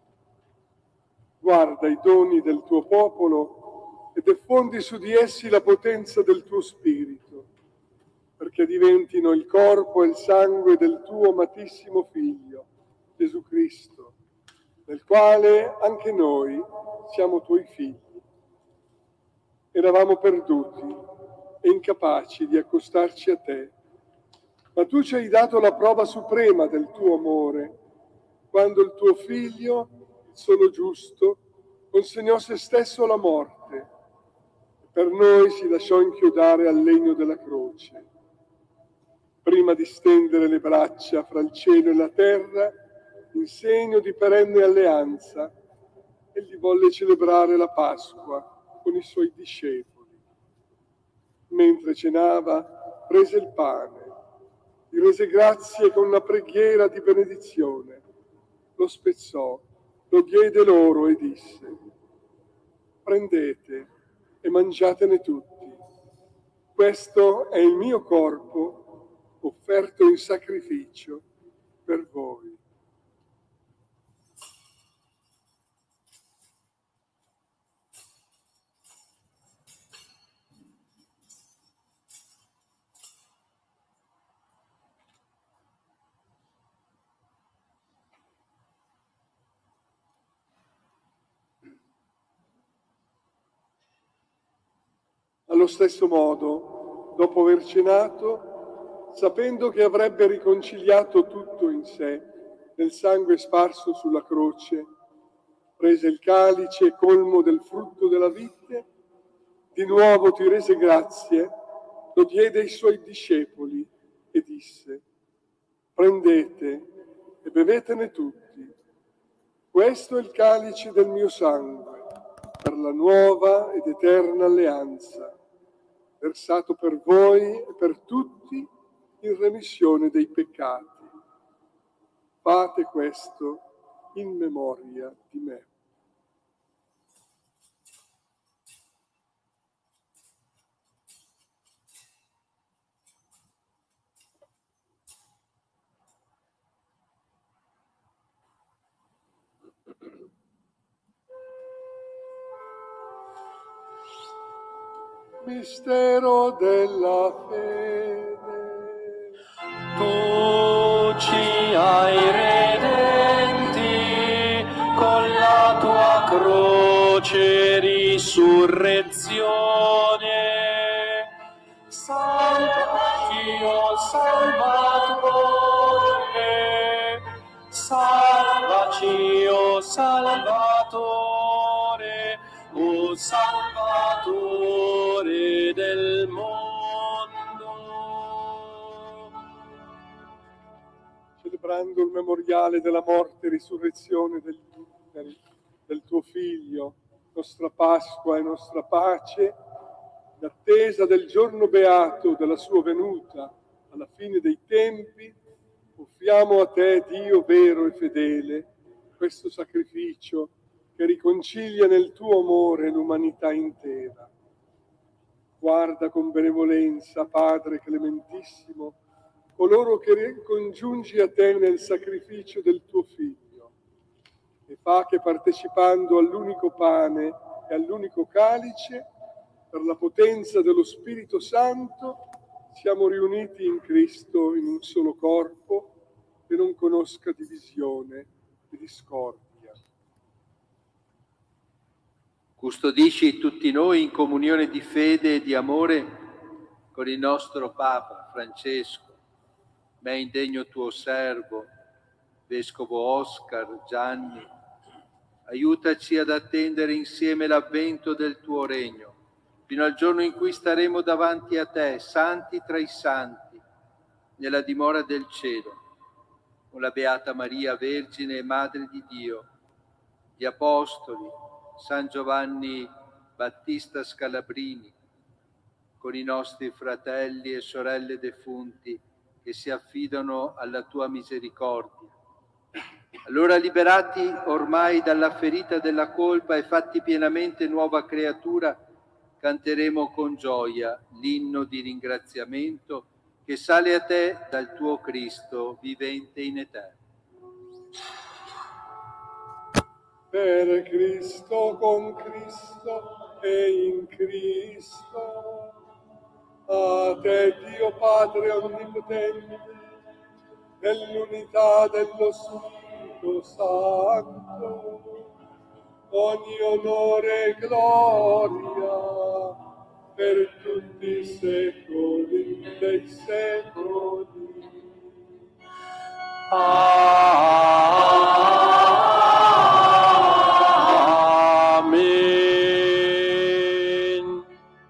Guarda i doni del tuo popolo e diffondi su di essi la potenza del tuo spirito, perché diventino il corpo e il sangue del tuo amatissimo Figlio, Gesù Cristo, nel quale anche noi siamo tuoi figli. Eravamo perduti e incapaci di accostarci a te, ma tu ci hai dato la prova suprema del tuo amore, quando il tuo Figlio, il solo giusto, consegnò se stesso alla morte e per noi si lasciò inchiodare al legno della croce. Prima di stendere le braccia fra il cielo e la terra, in segno di perenne alleanza, egli volle celebrare la Pasqua con i suoi discepoli. Mentre cenava, prese il pane, gli rese grazie con una preghiera di benedizione, lo spezzò, lo diede loro e disse: prendete e mangiatene tutti. Questo è il mio corpo offerto in sacrificio per voi. Allo stesso modo, dopo aver cenato, sapendo che avrebbe riconciliato tutto in sé nel sangue sparso sulla croce, prese il calice colmo del frutto della vite, di nuovo ti rese grazie, lo diede ai suoi discepoli e disse: prendete e bevetene tutti. Questo è il calice del mio sangue, per la nuova ed eterna alleanza, versato per voi e per tutti in remissione dei peccati. Fate questo in memoria di me. Mistero della fede. Tu ci hai redenti con la tua croce risurrezione. Salvaci, o Salvatore, salvaci, o Salvatore, o Salvatore del mondo. Celebrando il memoriale della morte e risurrezione del, del, del tuo Figlio, nostra Pasqua e nostra pace, in attesa del giorno beato della sua venuta alla fine dei tempi, offriamo a te, Dio vero e fedele, questo sacrificio che riconcilia nel tuo amore l'umanità intera. Guarda con benevolenza, Padre clementissimo, coloro che congiungi a te nel sacrificio del tuo Figlio, e fa che partecipando all'unico pane e all'unico calice, per la potenza dello Spirito Santo, siamo riuniti in Cristo in un solo corpo che non conosca divisione e discordia. Custodisci tutti noi in comunione di fede e di amore con il nostro Papa Francesco, me indegno tuo servo, Vescovo Oscar Gianni. Aiutaci ad attendere insieme l'avvento del tuo regno, fino al giorno in cui staremo davanti a te, santi tra i santi, nella dimora del cielo, con la Beata Maria, Vergine e Madre di Dio, gli Apostoli, San Giovanni Battista Scalabrini, con i nostri fratelli e sorelle defunti che si affidano alla tua misericordia. Allora, liberati ormai dalla ferita della colpa e fatti pienamente nuova creatura, canteremo con gioia l'inno di ringraziamento che sale a te dal tuo Cristo vivente in eterno. Per Cristo, con Cristo e in Cristo. A te, Dio Padre Onnipotente, nell'unità dello Spirito Santo, ogni onore e gloria per tutti i secoli dei secoli. Amen.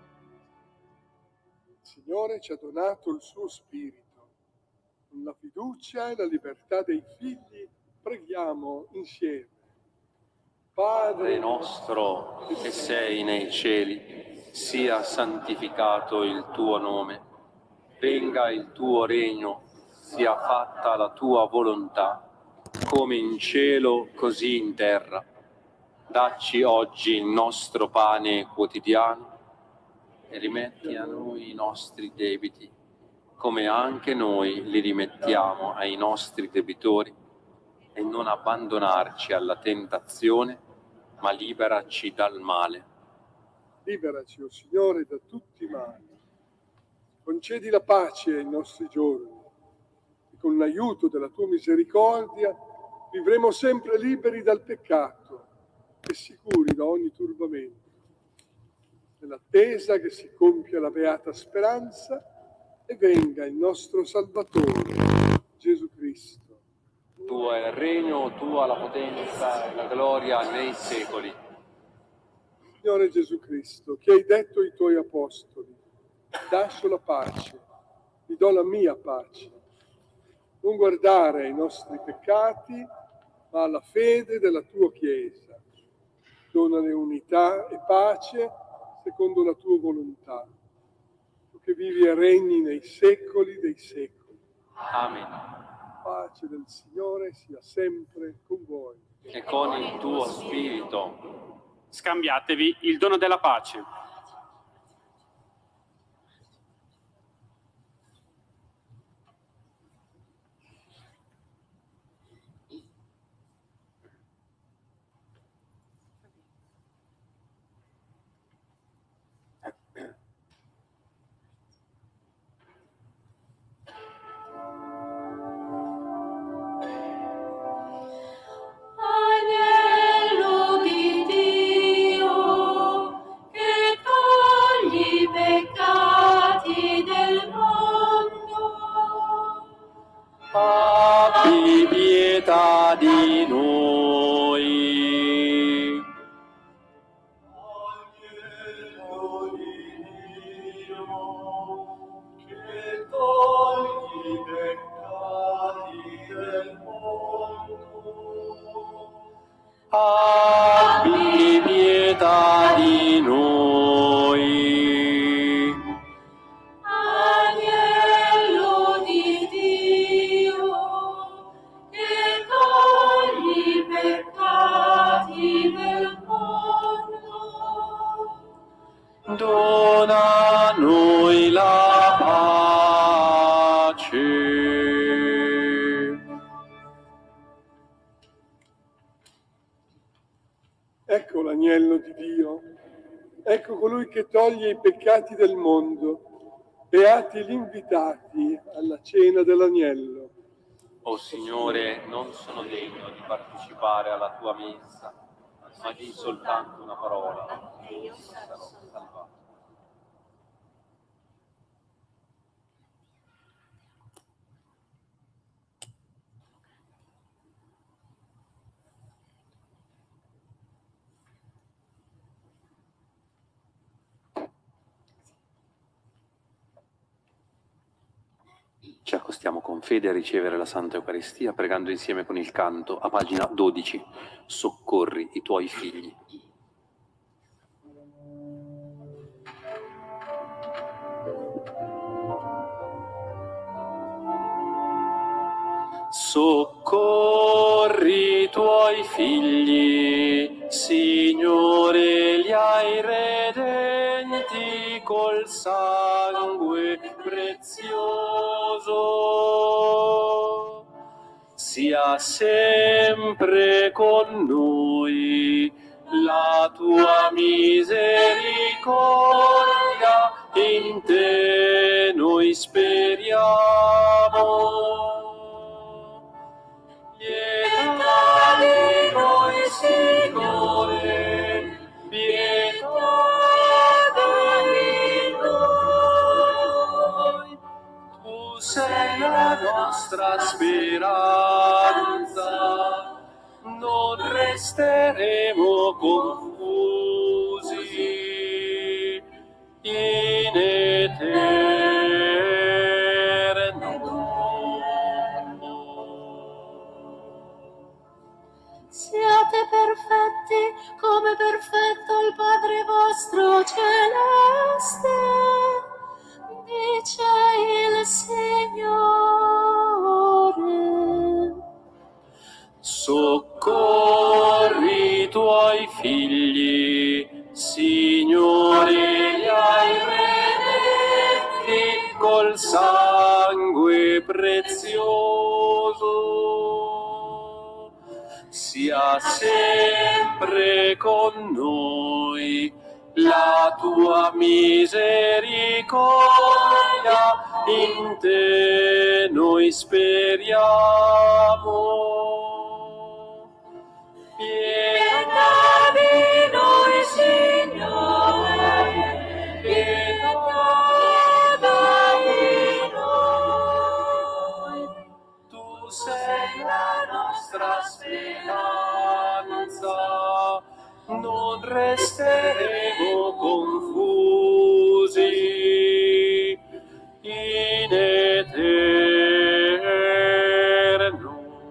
Il Signore ci ha donato il suo Spirito. Con la fiducia e la libertà dei figli preghiamo insieme. Padre nostro che sei nei cieli, sia santificato il tuo nome. Venga il tuo regno, sia fatta la tua volontà, come in cielo così in terra. Dacci oggi il nostro pane quotidiano e rimetti a noi i nostri debiti, come anche noi li rimettiamo ai nostri debitori, e non abbandonarci alla tentazione, ma liberaci dal male. Liberaci, o Signore, da tutti i mali. Concedi la pace ai nostri giorni e con l'aiuto della tua misericordia vivremo sempre liberi dal peccato e sicuri da ogni turbamento, nell'attesa che si compia la beata speranza e venga il nostro Salvatore, Gesù Cristo. Tuo è il regno, tua la potenza e la gloria nei secoli. Signore Gesù Cristo, che hai detto ai tuoi apostoli, lascio la pace, vi do la mia pace. Non guardare ai nostri peccati, ma alla fede della tua Chiesa. Donale unità e pace secondo la tua volontà. Tu che vivi e regni nei secoli dei secoli. Amen. Pace del Signore sia sempre con voi. E con il tuo spirito. Scambiatevi il dono della pace. Agnello di Dio, che togli i peccati del mondo, Abbi pietà di noi. Agnello di Dio, che togli i peccati del mondo, Abbi pietà di noi. Agnello di Dio, che togli i peccati del mondo, Dona a noi la pace. Ecco l'agnello di Dio, ecco colui che toglie i peccati del mondo. Beati gli invitati alla cena dell'agnello. O Signore, non sono degno di partecipare alla tua mensa, ma di soltanto una parola e io sarò salvato. Ci accostiamo con fede a ricevere la Santa Eucaristia, pregando insieme con il canto a pagina dodici. Soccorri i tuoi figli. Soccorri i tuoi figli, Signore, li hai redenti col sangue prezioso. sia sempre con noi la tua misericordia, in te noi speriamo. Pietà di noi, Signore, pietà di noi. Tu sei la nostra speranza, non resteremo confusi in eterno mondo. Siate perfetti come perfetto il Padre vostro celeste, dice il Signore. Soccorri i tuoi figli, Signore, li hai redenti col sangue prezioso. Sia sempre con noi la tua misericordia, in te noi speriamo. Pietà di noi, Signore, pietà di noi. Tu sei la nostra speranza, non resteremo confusi in eterno.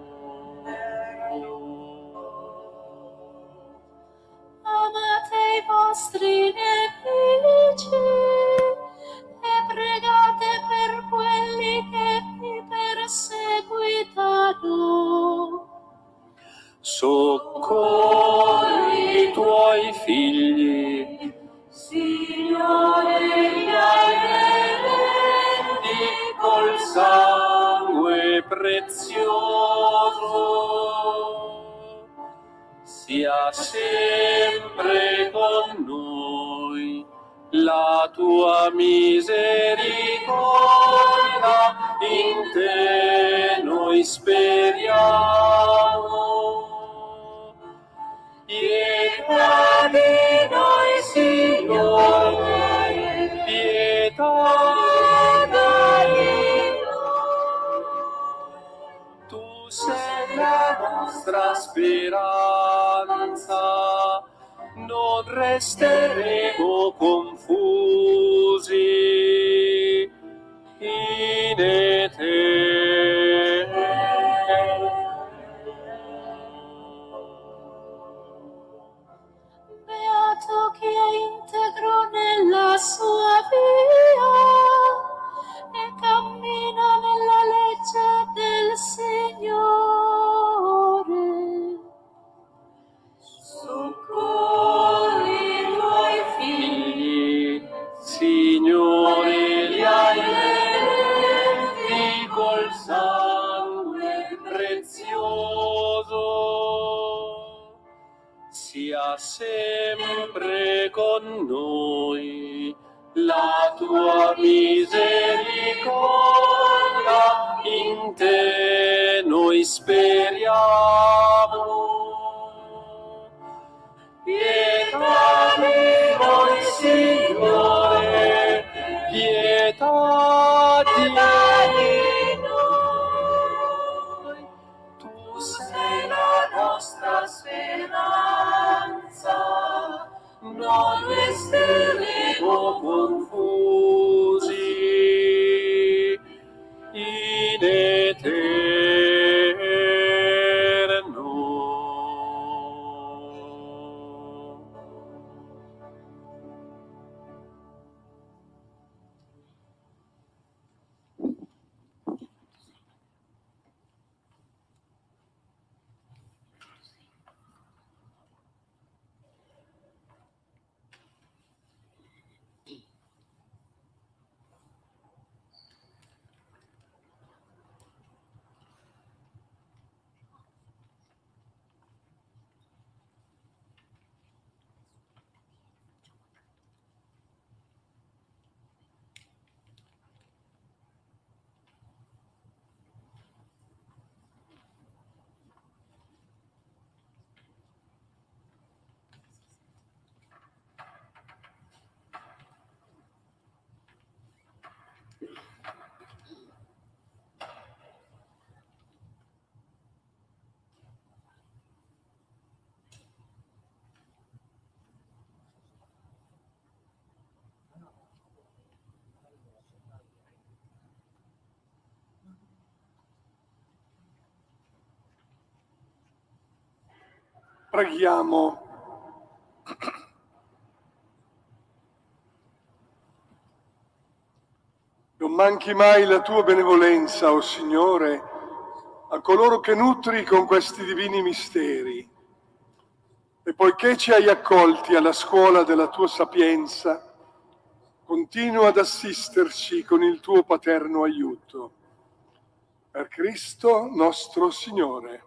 Amate i vostri nemici e pregate per quelli che vi perseguitano. Soccorri i tuoi figli, Signore, li hai redenti col sangue prezioso. Sia sempre con noi la tua misericordia, in te noi speriamo. Pietà di noi, Signore, pietà di noi. Tu sei la nostra speranza, non resteremo confusi in eterno. Beato chi è integro nella sua via e cammina nella legge del Signore. Soccorri i tuoi figli, Signore, li hai redenti col sangue prezioso. Sia sempre con noi la tua misericordia, in te noi speriamo. Pietà di noi, Signore, pietà di noi. Tu sei la nostra speranza, non resteremo confusi in eterno Preghiamo. Non manchi mai la tua benevolenza, o Signore, a coloro che nutri con questi divini misteri. E poiché ci hai accolti alla scuola della tua sapienza, continua ad assisterci con il tuo paterno aiuto. Per Cristo nostro Signore.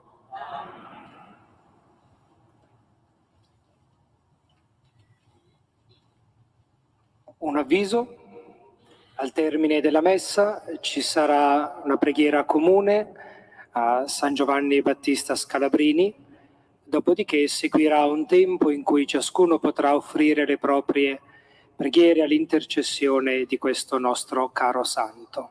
Un avviso. Al termine della messa ci sarà una preghiera comune a San Giovanni Battista Scalabrini, dopodiché seguirà un tempo in cui ciascuno potrà offrire le proprie preghiere all'intercessione di questo nostro caro santo.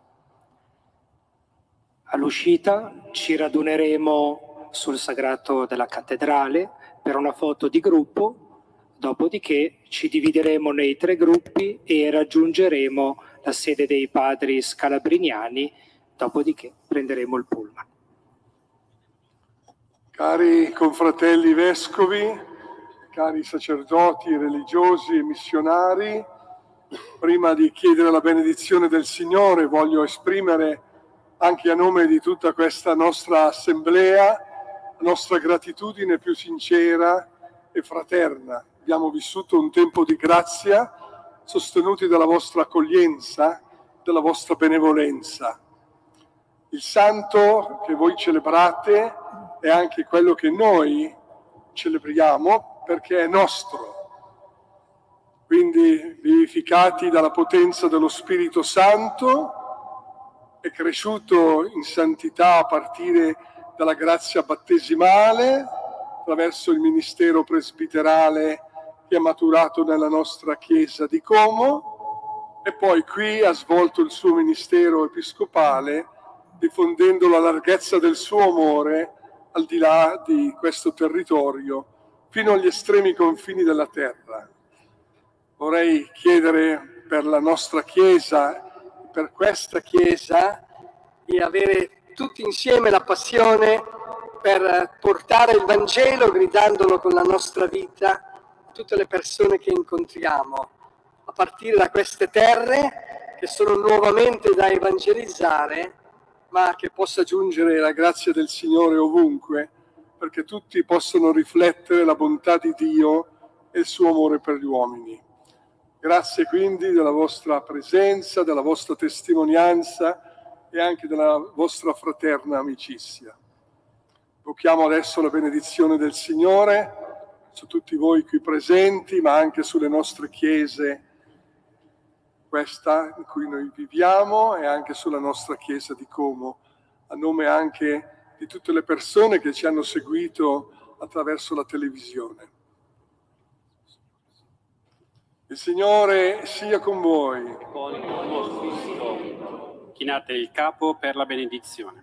All'uscita ci raduneremo sul sagrato della cattedrale per una foto di gruppo, dopodiché ci divideremo nei tre gruppi e raggiungeremo la sede dei padri scalabriniani, dopodiché prenderemo il pullman. Cari confratelli vescovi, cari sacerdoti, religiosi e missionari, prima di chiedere la benedizione del Signore voglio esprimere anche a nome di tutta questa nostra assemblea la nostra gratitudine più sincera e fraterna. Abbiamo vissuto un tempo di grazia sostenuti dalla vostra accoglienza, dalla vostra benevolenza. Il santo che voi celebrate è anche quello che noi celebriamo perché è nostro. Quindi, vivificati dalla potenza dello Spirito Santo, è cresciuto in santità a partire dalla grazia battesimale, attraverso il ministero presbiterale che ha maturato nella nostra chiesa di Como, e poi qui ha svolto il suo ministero episcopale, diffondendo la larghezza del suo amore al di là di questo territorio, fino agli estremi confini della terra. Vorrei chiedere per la nostra Chiesa, per questa Chiesa, di avere tutti insieme la passione per portare il Vangelo, gridandolo con la nostra vita, a tutte le persone che incontriamo, a partire da queste terre che sono nuovamente da evangelizzare, ma che possa giungere la grazia del Signore ovunque, perché tutti possano riflettere la bontà di Dio e il suo amore per gli uomini. Grazie quindi della vostra presenza, della vostra testimonianza e anche della vostra fraterna amicizia. Invochiamo adesso la benedizione del Signore su tutti voi qui presenti, ma anche sulle nostre chiese, questa in cui noi viviamo, e anche sulla nostra chiesa di Como, a nome anche di tutte le persone che ci hanno seguito attraverso la televisione. Il Signore sia con voi. Con il tuo spirito. Chinate il capo per la benedizione.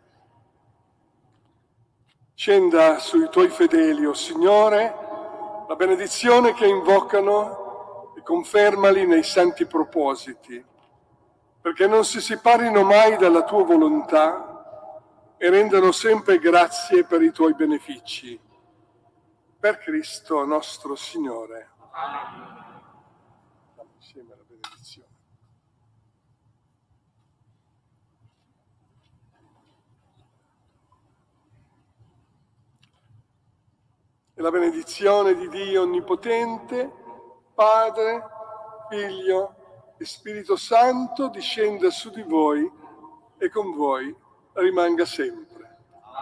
Scenda sui tuoi fedeli, o Signore, la benedizione che invocano e confermali nei santi propositi, perché non si separino mai dalla tua volontà e rendano sempre grazie per i tuoi benefici. Per Cristo nostro Signore. Amen. Insieme alla benedizione. E la benedizione di Dio Onnipotente, Padre, Figlio e Spirito Santo discenda su di voi e con voi rimanga sempre.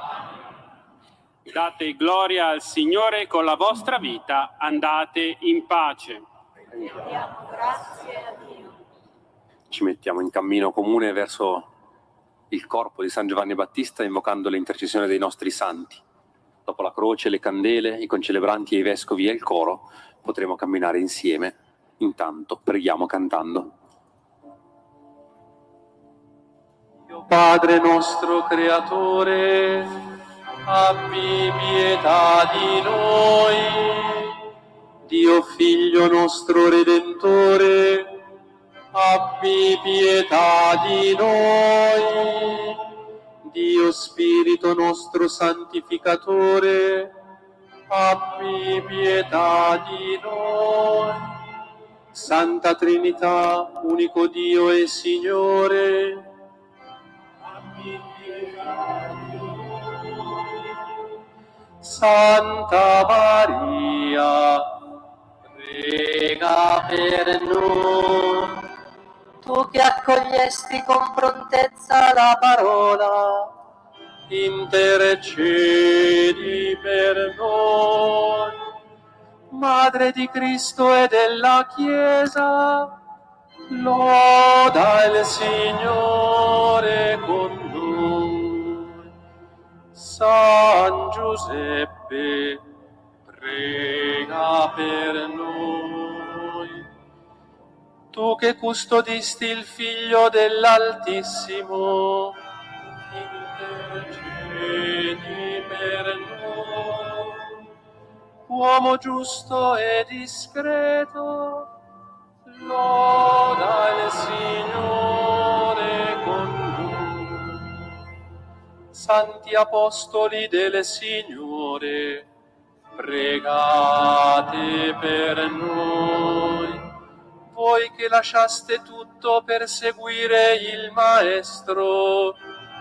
Date gloria al Signore con la vostra vita, andate in pace. Grazie a Dio. Ci mettiamo in cammino comune verso il corpo di San Giovanni Battista, invocando l'intercessione dei nostri santi. Dopo la croce, le candele, i concelebranti e i vescovi e il coro, potremo camminare insieme. Intanto preghiamo cantando. Dio Padre nostro Creatore, abbi pietà di noi. Dio Figlio nostro Redentore, abbi pietà di noi. Dio Spirito nostro Santificatore, abbi pietà di noi. Santa Trinità, unico Dio e Signore, abbi pietà di noi. Santa Maria, prega per noi. Tu che accogliesti con prontezza la parola, intercedi per noi. Madre di Cristo e della Chiesa, loda il Signore con noi. San Giuseppe, prega per noi. Tu che custodisti il Figlio dell'Altissimo, intercedi per noi. Uomo giusto e discreto, loda il Signore con noi. Santi Apostoli del Signore, pregate per noi. Voi che lasciaste tutto per seguire il Maestro,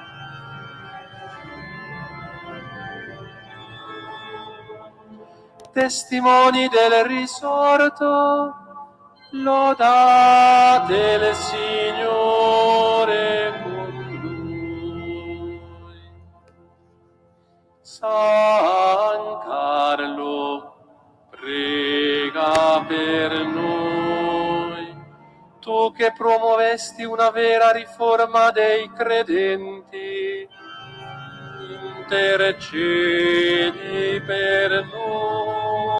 testimoni del risorto, lodate il Signore con noi. San Carlo, prega per noi. Tu che promuovesti una vera riforma dei credenti, intercedi per noi.